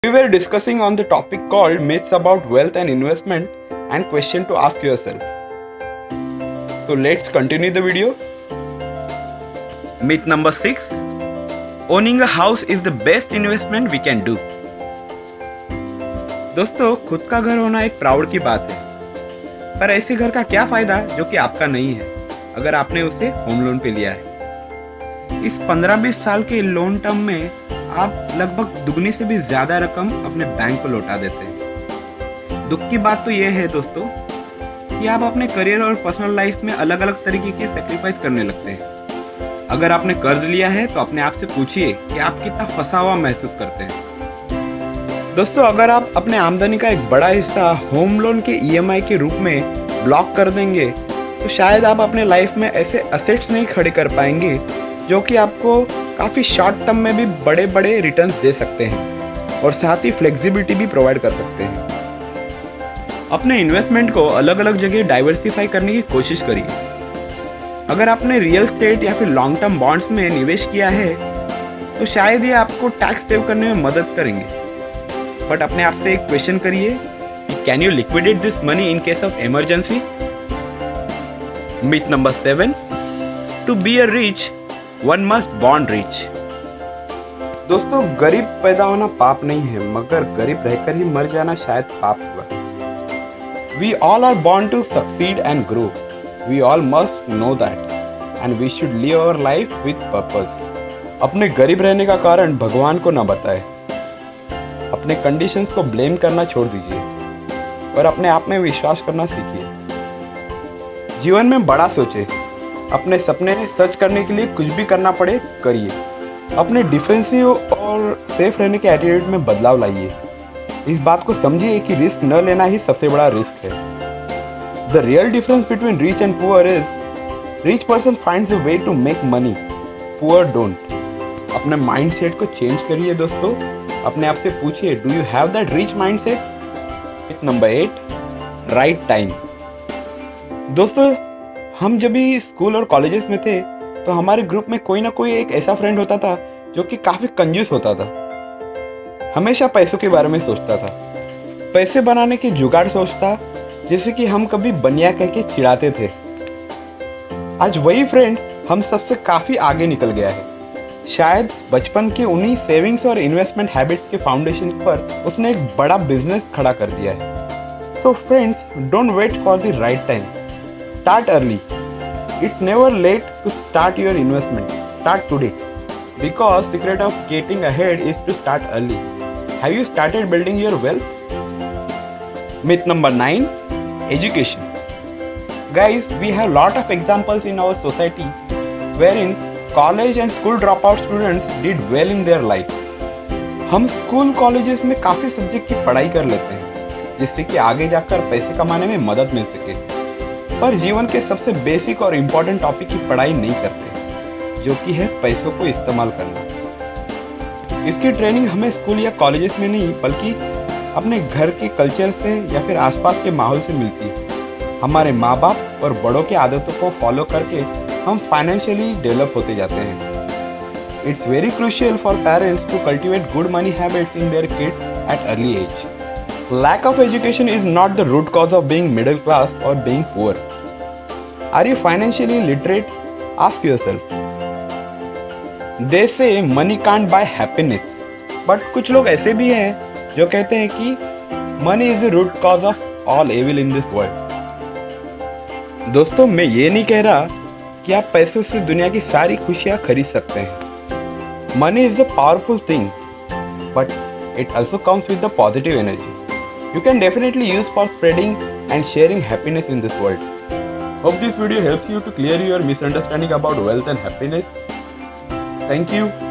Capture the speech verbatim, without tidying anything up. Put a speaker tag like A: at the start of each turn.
A: We were discussing on the topic called myths about wealth and investment and question to ask yourself. So let's continue the video. Myth number six. Owning a house is the best investment we can do. दोस्तों, खुद का घर होना एक proud की बात है, पर ऐसे घर का क्या फायदा जो कि आपका नहीं है अगर आपने उसे होम लोन पे लिया है। इस पंद्रह बीस साल के लोन टर्म में आप लगभग दुगनी से भी ज्यादा रकम अपने बैंक को लौटा देते हैं। दुख की बात तो यह है दोस्तों कि आप अपने करियर और पर्सनल लाइफ में अलग अलग तरीके के सेक्रीफाइस करने लगते हैं। अगर आपने कर्ज लिया है तो अपने आप से पूछिए कि आप कितना फंसा हुआ महसूस करते हैं। दोस्तों, अगर आप अपने आमदनी का एक बड़ा हिस्सा होम लोन के ई एम आई के रूप में ब्लॉक कर देंगे तो शायद आप अपने लाइफ में ऐसे असेट्स नहीं खड़े कर पाएंगे जो कि आपको काफ़ी शॉर्ट टर्म में भी बड़े बड़े रिटर्न्स दे सकते हैं और साथ ही फ्लेक्सिबिलिटी भी प्रोवाइड कर सकते हैं। अपने इन्वेस्टमेंट को अलग अलग जगह डाइवर्सिफाई करने की कोशिश करिए। अगर आपने रियल एस्टेट या फिर लॉन्ग टर्म बॉन्ड्स में निवेश किया है तो शायद ये आपको टैक्स सेव करने में मदद करेंगे, बट अपने आप से एक क्वेश्चन करिए कि can you liquidate this money in case of emergency. Myth number seven. To be a rich one must born rich. दोस्तों, गरीब पैदा होना पाप नहीं है, मगर गरीब रहकर ही मर जाना शायद पाप होगा। We all are born to succeed and grow. We all must know that and we should live our life with purpose. अपने गरीब रहने का कारण भगवान को न बताए। अपने कंडीशंस को ब्लेम करना छोड़ दीजिए और अपने आप में विश्वास करना सीखिए। जीवन में बड़ा सोचे, अपने सपने सच करने के लिए कुछ भी करना पड़े करिए। अपने डिफेंसिव और सेफ रहने के एटीट्यूड में बदलाव लाइए। इस बात को समझिए कि रिस्क न लेना ही सबसे बड़ा रिस्क है। The real difference between rich and poor is rich person finds a way to make money, poor don't. अपने माइंड सेट को चेंज करिए दोस्तों। अपने आप से पूछिए, do you have that rich mind set. Number eight. Right time. दोस्तों, हम जब भी स्कूल और कॉलेजेस में थे तो हमारे ग्रुप में कोई ना कोई एक ऐसा फ्रेंड होता था जो कि काफ़ी कंजूस होता था। हमेशा पैसों के बारे में सोचता था, पैसे बनाने के जुगाड़ सोचता, जैसे कि हम कभी बनिया कह के चिढ़ाते थे। आज वही फ्रेंड हम सबसे काफ़ी आगे निकल गया है। शायद बचपन के उन्हीं सेविंग्स और इन्वेस्टमेंट हैबिट्स के फाउंडेशन पर उसने एक बड़ा बिजनेस खड़ा कर दिया है। So friends, don't wait for the right time. Start early. It's never late to start your investment. Start today. Because secret of getting ahead is to start early. Have you started building your wealth? Myth number nine. Education. Guys, we have lot of examples in our society wherein college and school dropout students did well in their life. हम school colleges में काफ़ी subject की पढ़ाई कर लेते हैं जिससे कि आगे जाकर पैसे कमाने में मदद मिल सके, पर जीवन के सबसे बेसिक और इम्पोर्टेंट टॉपिक की पढ़ाई नहीं करते, जो कि है पैसों को इस्तेमाल करना। इसकी ट्रेनिंग हमें स्कूल या कॉलेजेस में नहीं बल्कि अपने घर के कल्चर से या फिर आसपास के माहौल से मिलती है। हमारे माँ बाप और बड़ों के आदतों को फॉलो करके हम फाइनेंशियली डेवलप होते जाते हैं। It's very crucial for parents to cultivate good money habits in their kids at early age. Lack of education is not the root cause of being middle class or being poor. Are you financially literate? Ask yourself. They say money can't buy happiness. But कुछ लोग ऐसे भी हैं जो कहते हैं कि money is the root cause of all evil in this world. दोस्तों, मैं ये नहीं कह रहा कि आप पैसों से दुनिया की सारी खुशियाँ खरीद सकते हैं. Money is a powerful thing, but it also comes with the positive energy. You can definitely use for spreading and sharing happiness in this world. Hope this video helps you to clear your misunderstanding about wealth and happiness. Thank you.